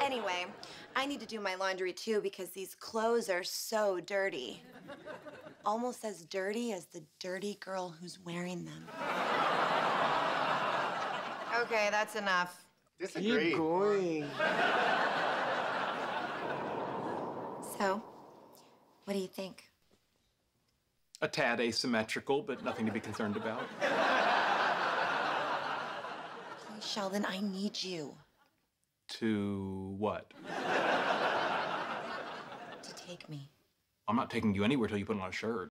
Anyway, I need to do my laundry too because these clothes are so dirty. Almost as dirty as the dirty girl who's wearing them. Okay, that's enough. Disagree. Keep going. So, what do you think? A tad asymmetrical, but nothing to be concerned about. Please, Sheldon, I need you. To what? To take me. I'm not taking you anywhere till you put on a shirt.